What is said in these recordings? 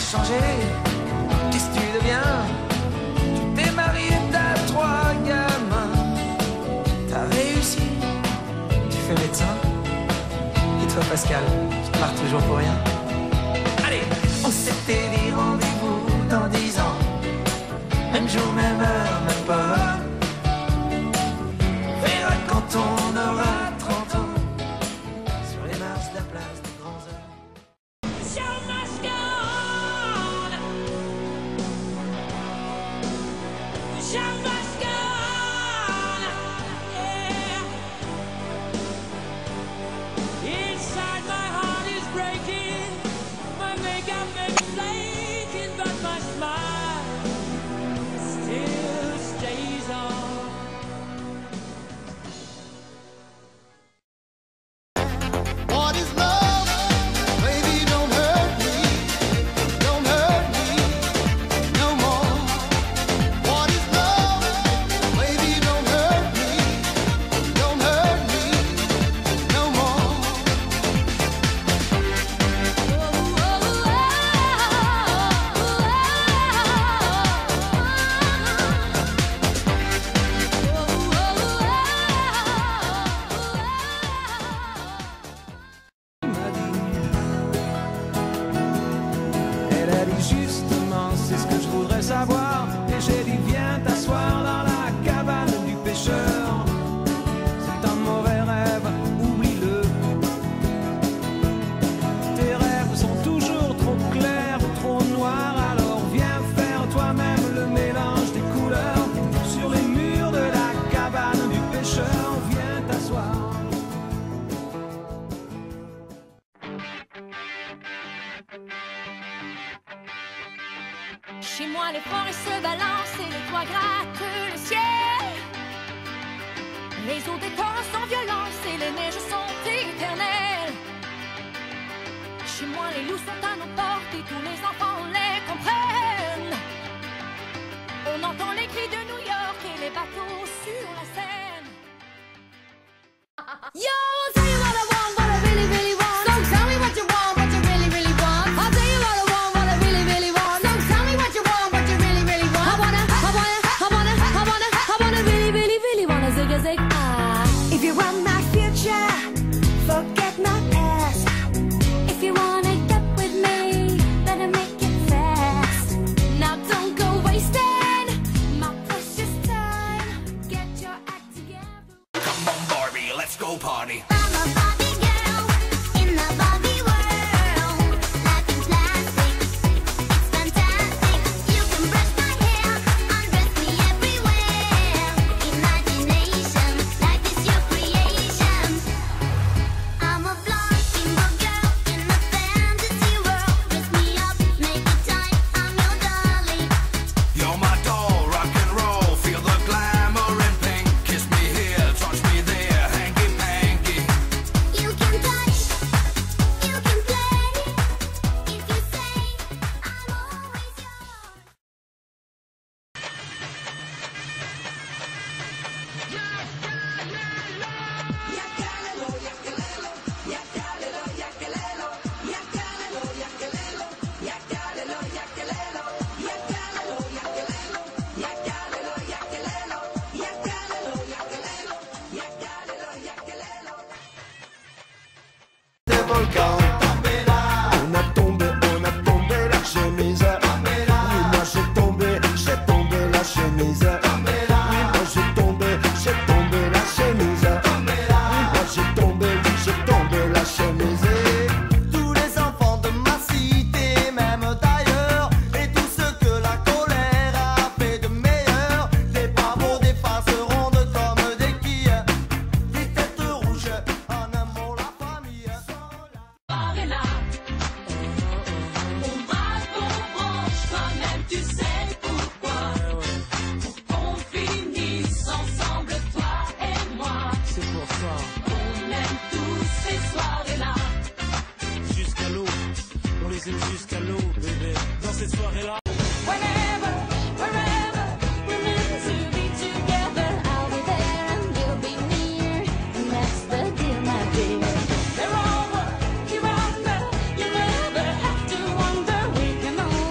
changé, qu'est-ce que tu deviens? Tu t'es marié, t'as 3 gamins, t'as réussi, tu fais médecin. Et toi Pascal, tu pars toujours pour rien. Allez, on s'était dit rendez-vous dans 10 ans, même jour, même heure, même pas. On verra quand on aura 30 ans, sur les marches de la place des grands hommes. Show must go on. The show must go on. Yeah. Inside my heart is breaking. My makeup may be flaking, but my smile still stays on. What is love? Baby, don't hurt me no more. What is love? Baby, don't hurt me no more. Elle a dit justement, c'est ce que je voudrais savoir. Et j'ai dit, viens t'asseoir dans la cabane du pêcheur. C'est un mauvais rêve, oublie-le. Tes rêves sont toujours trop clairs ou trop noirs. Alors viens faire toi-même le mélange des couleurs. Sur les murs de la cabane du pêcheur, viens t'asseoir. Chez moi, les forêts se balancent et les toits grattent le ciel. Les eaux des torrents sans violence et les neiges sont éternelles. Chez moi, les loups sont à nos portes et tous les enfants les comprennent. On entend les cris de New York et les bateaux sur la Seine. Yo, I'll tell you what I want, what I really, really want. So tell me what you want, what you really, really want. I'll tell you what I want, what I really, really want. So tell me what you want, what you really, really want. I wanna really, really, really wanna zig a zig. If you want my future, forget my past. If you wanna get with me, better make it fast. Now don't go wasting my precious time. Get your act together. Come on, Barbie, let's go party. I'm a Barbie girl in the Barbie world. Life is plastic, it's fantastic. You can brush my hair, undress me everywhere. Imagination, life is your creation. I'm a blonde single girl in a fantasy world. Dress me up, make it tight, I'm your darling. You're my doll, rock and roll, feel the glamour and pink. Kiss me here, touch me there, hanky panky. You can touch, you can play. If you say I'm always yours. Des volcans. On a tombé la chemise. Oui, moi j'ai tombé la chemise. Oui, moi j'ai tombé la chemise. Oui, moi j'ai tombé la chemise. Tous les enfants de ma cité, même d'ailleurs, et tout ce que la colère a fait de meilleur. Les pavots des faces rondes comme des quilles, des têtes rouges, en un mot la famille. Arena. On braque, on branche, toi-même tu sais pourquoi. Pour qu'on finisse ensemble, toi et moi. C'est pour ça. On aime tous ces soirées-là. Jusqu'à l'eau, on les aime jusqu'à l'eau, bébé. Dans cette soirée-là. Whenever, wherever, we're meant to be together. I'll be there and you'll be near, and that's the deal, my dear. They're over, you're under, you never have to wonder. We can always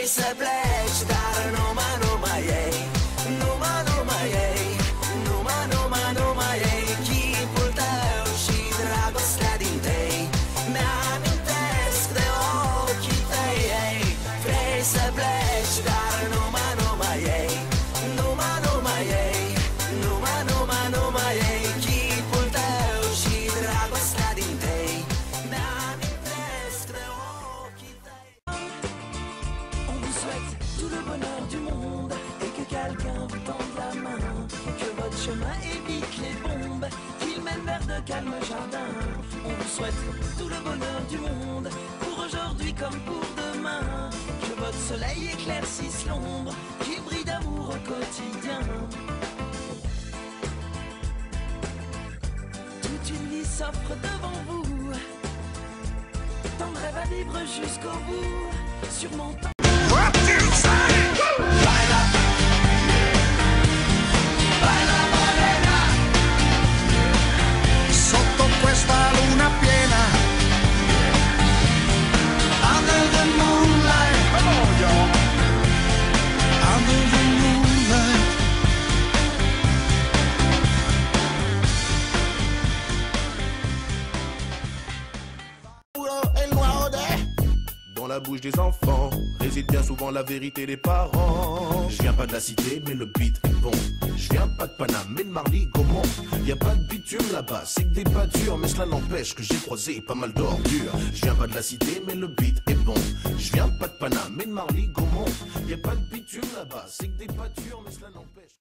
se pleć, dar numa numa ei, numa numa ei, numa numa numa ei, chipul tău și dragostea din tei, mi-amintesc de ochii tăi, ei. Vrei să pleci, dar numa numa ei, numa numa ei, numa numa numa ei, chipul tău și dragostea din tei, mi-amintesc de ochii tăi. On vous souhaite tout le bonheur du monde et que quelqu'un vous tende la main. Que votre chemin évite les bombes, qu'il mène vers de calmes jardins. On vous souhaite tout le bonheur du monde pour aujourd'hui comme pour demain. Que votre soleil éclaircisse l'ombre, qu'il brille d'amour au quotidien. Toute une vie s'offre devant vous, tant de rêves à vivre jusqu'au bout. Surmontant Sotto questa luna piena, under the moonlight, come on y'all, under the moonlight. Dans la bouche des enfants réside bien souvent la vérité des parents. Je viens pas de la cité mais le beat est bon. Je viens pas de Paname mais de Marly Gaumont. Y a pas de bitume là-bas, c'est que des pâtures, mais cela n'empêche que j'ai croisé pas mal d'ordures. Je viens pas de la cité mais le beat est bon. Je viens pas de Paname mais de Marly Gaumont. Y a pas de bitume là-bas, c'est que des pâtures, mais cela n'empêche.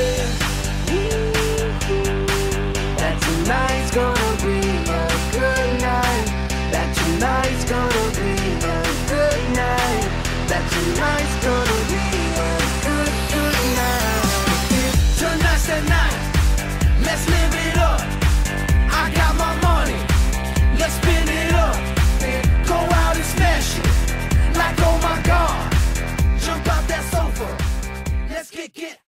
that tonight's gonna be a good night. That tonight's gonna be a good night. That tonight's gonna be a good, good night. Tonight's the night. Let's live it up. I got my money. Let's spin it up. Go out and smash it. Like oh my God. Jump out that sofa. Let's kick it.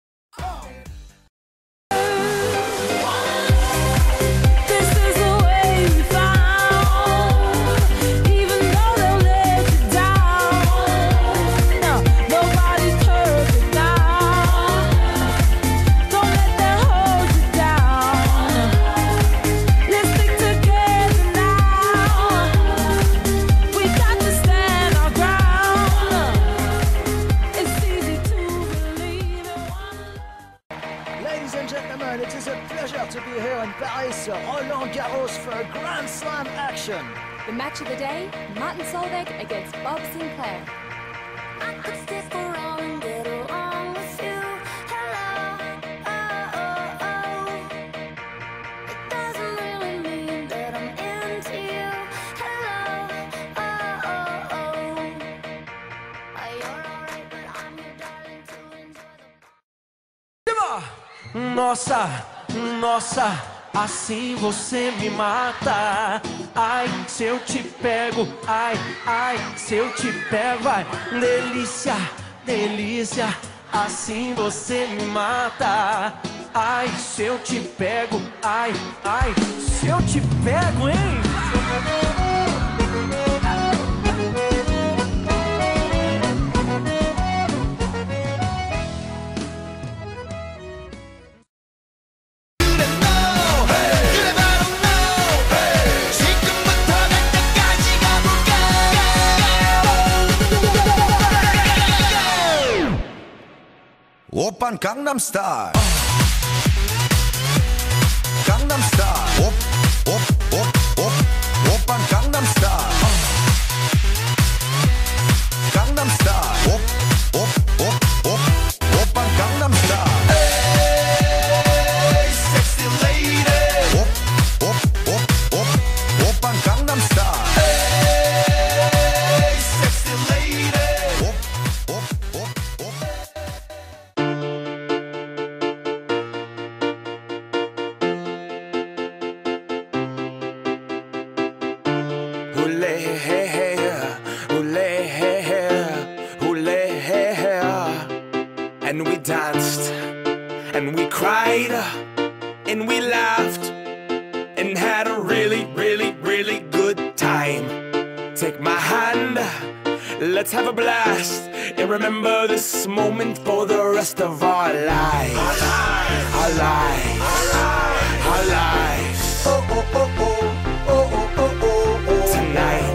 This is the way we found. Even though they'll let you down, no, nobody's perfect now. Don't let them hold you down. Let's stick together now. We got to stand our ground. It's easy to believe it. Ladies and gentlemen, it is a pleasure to be here in Paris, Roland Garros for a Grand Slam action. The match of the day, Martin Solveig against Bob Sinclair. I could stick around and get along with you. Hello, oh, oh, oh. It doesn't really mean that I'm into you. Hello, oh, oh, oh. You're alright, but I'm your darling to enjoy the. Nossa, nossa, assim você me mata. Ai, se eu te pego, ai, ai, se eu te pego, vai. Delícia, delícia, assim você me mata. Ai, se eu te pego, ai, ai, se eu te pego, hein? 오빤 강남스타일 강남스타일 오빤 강남스타일 강남스타일 오빤 강남스타일 Hey sexy lady 오빤 강남스타일 Hey sexy lady And we danced, and we cried, and we laughed, and had a really, really, really good time. Take my hand, let's have a blast and remember this moment for the rest of our lives. Our lives. Our lives. Oh, oh, oh, oh, oh, oh, oh, oh, oh. Tonight.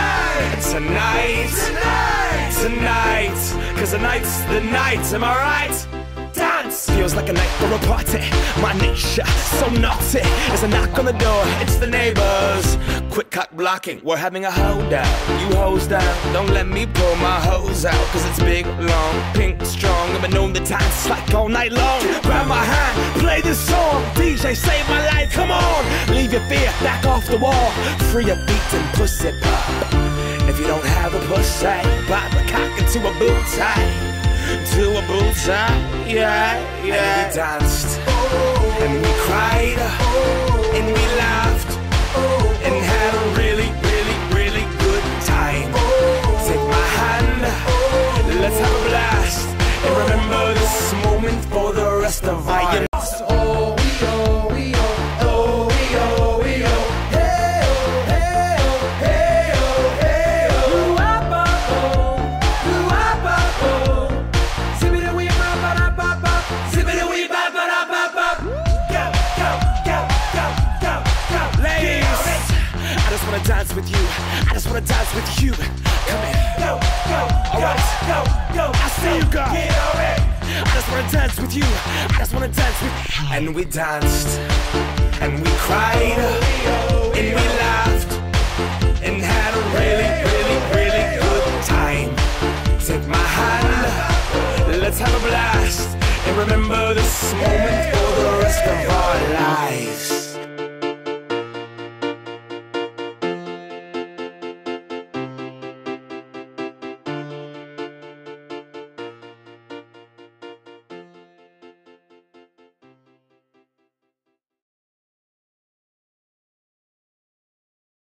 Tonight. Cause tonight's the night, am I right? Dance feels like a night for a party. My nature so naughty. There's a knock on the door, it's the neighbors. Quick cock blocking, we're having a holdout. You hose down, don't let me pull my hose out. Cause it's big, long, pink, strong. I've been known to dance like all night long. Grab my hand, play this song. DJ save my life, come on. Leave your fear back off the wall. Free your beat and pussy pop. If you don't have a pussy, pop a cock into a boot tie. To a bullseye, yeah. And we danced, and we cried, and we laughed, and had a really, really, really good time. Take my hand, let's have a blast, and remember this moment for the rest of our lives. Oh, we oh, we oh, oh, we oh, we oh. Hey oh, hey oh, hey oh, hey oh. Luapa oh, luapa oh. Zippity wee ba ba da ba ba. Zippity wee ba ba da ba ba. Go, go, go, go, go, go. Ladies, I just wanna dance with you. I just wanna dance with you. Come in. Go, go, Alright. go, go. I see you go. Get on it. I just wanna dance with you. I just wanna dance with you. And we danced, and we cried, and we laughed, and had a really, really, really good time. Take my hand, let's have a blast, and remember this moment for the rest of our lives.